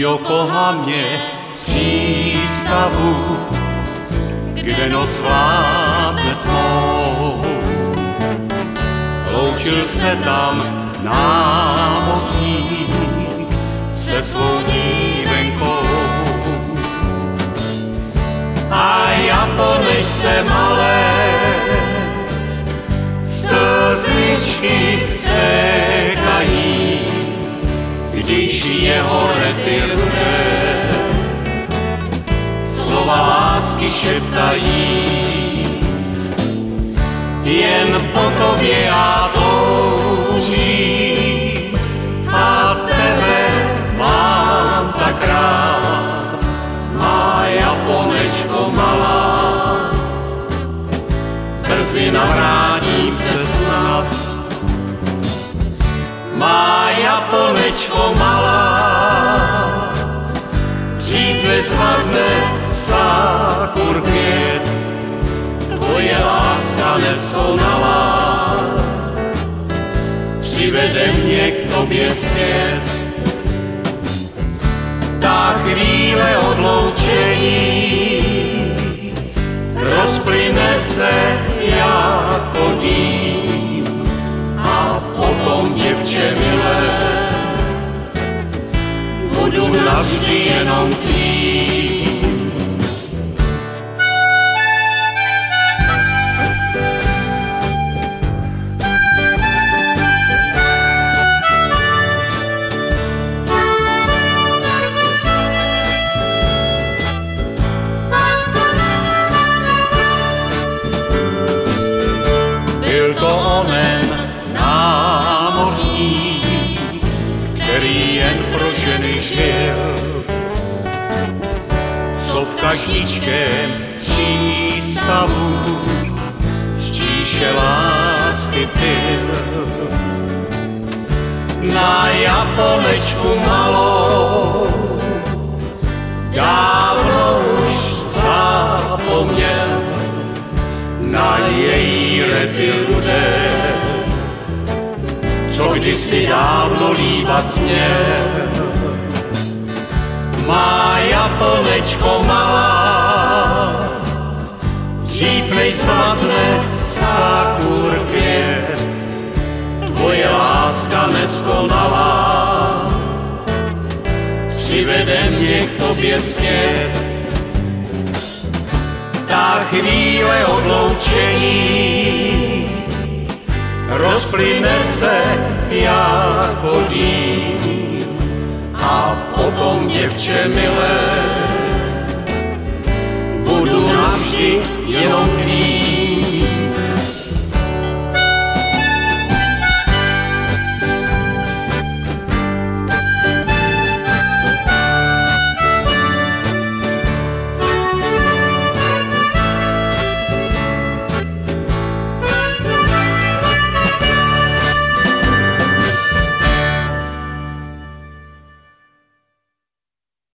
Yokohamě v přístavu, kde noc vládne tmou. Loučil se tam námořník se svou dívenkou. A Japonečce malé slzničky stékají, když jeho rety rudé slova lásky šeptají. Jen po tobě já toužím a tebe mám tak rád, má Japonečko malá. Brzy navrátím se snad, má Japonečko malá. Dřív nesvadne sákur květ, tvoje láska neskonalá přivede mě k tobě svět. Ta chvíle odloučení rozplyne se jako dým a potom, děvče milé, budu navždy jenom tvým. Byl to onen námořník, který jen pro ženy žil, co v každíčkém přístavu z číše lásky pil. Na Japonečku malou dávno už zapomněl, na její rety rudé, co kdysi dávno líbat směl. Má Japonečko malá, dřív než svatne sákur květ, tvoje láska neskonalá přivede mě k tobě zpět. Ta chvíle odloučení rozplyne se jako dým a potom, děvče milé, budu navždy jenom